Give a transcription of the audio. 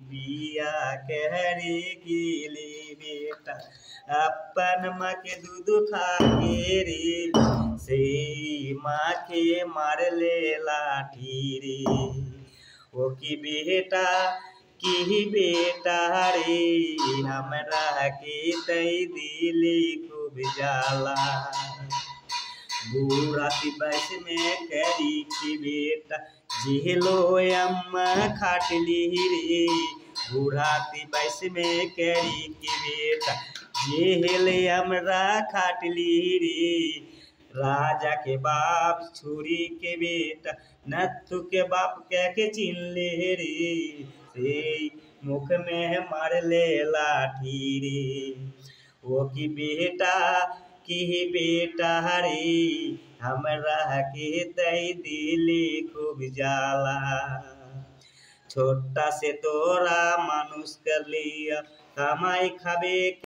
बिया कहरी गिली बेटा अपन माँ के दूध खा के रे से माँ के मार ले लाठी रे ओ की बेटा रे हमरा के तई दिली खूब जाला बूढ़ा बस में करी की बेटा जेलो अम्मा खाटली रे बूढ़ा बस में करी की बेटा जेल हमरा खाटली रे राजा के बाप छुरी के बेटा नत्थु के बाप कह के चिल्ले रे से मुख में मार ले लाठी रे वो की बेटा रे हमरा के दई दिली खूब जाला छोटा से तोरा मानुष कर लिया कमाई खाबे